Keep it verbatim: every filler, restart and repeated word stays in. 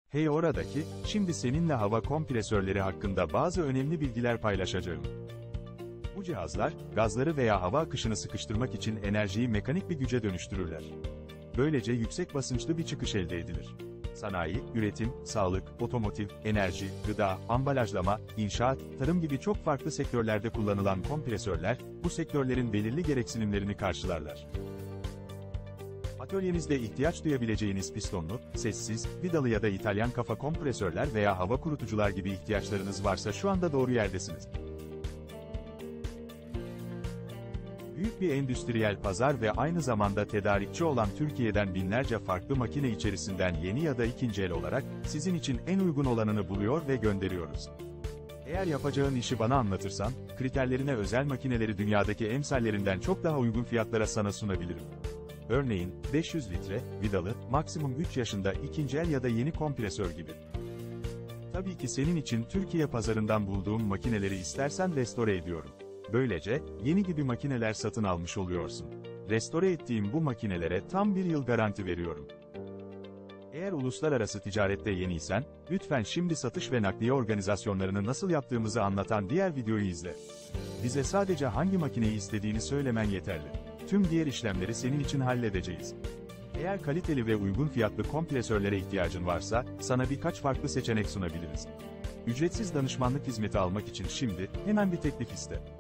Hey oradaki, şimdi seninle hava kompresörleri hakkında bazı önemli bilgiler paylaşacağım. Bu cihazlar, gazları veya hava akışını sıkıştırmak için enerjiyi mekanik bir güce dönüştürürler. Böylece yüksek basınçlı bir çıkış elde edilir. Sanayi, üretim, sağlık, otomotiv, enerji, gıda, ambalajlama, inşaat, tarım gibi çok farklı sektörlerde kullanılan kompresörler, bu sektörlerin belirli gereksinimlerini karşılarlar. Atölyenizde ihtiyaç duyabileceğiniz pistonlu, sessiz, vidalı ya da İtalyan kafa kompresörler veya hava kurutucular gibi ihtiyaçlarınız varsa şu anda doğru yerdesiniz. Büyük bir endüstriyel pazar ve aynı zamanda tedarikçi olan Türkiye'den binlerce farklı makine içerisinden yeni ya da ikinci el olarak, sizin için en uygun olanını buluyor ve gönderiyoruz. Eğer yapacağın işi bana anlatırsan, kriterlerine özel makineleri dünyadaki emsallerinden çok daha uygun fiyatlara sana sunabilirim. Örneğin, beş yüz litre, vidalı, maksimum üç yaşında ikinci el ya da yeni kompresör gibi. Tabii ki senin için Türkiye pazarından bulduğum makineleri istersen restore ediyorum. Böylece, yeni gibi makineler satın almış oluyorsun. Restore ettiğim bu makinelere tam bir yıl garanti veriyorum. Eğer uluslararası ticarette yeniysen, lütfen şimdi satış ve nakliye organizasyonlarını nasıl yaptığımızı anlatan diğer videoyu izle. Bize sadece hangi makineyi istediğini söylemen yeterli. Tüm diğer işlemleri senin için halledeceğiz. Eğer kaliteli ve uygun fiyatlı kompresörlere ihtiyacın varsa, sana birkaç farklı seçenek sunabiliriz. Ücretsiz danışmanlık hizmeti almak için şimdi, hemen bir teklif iste.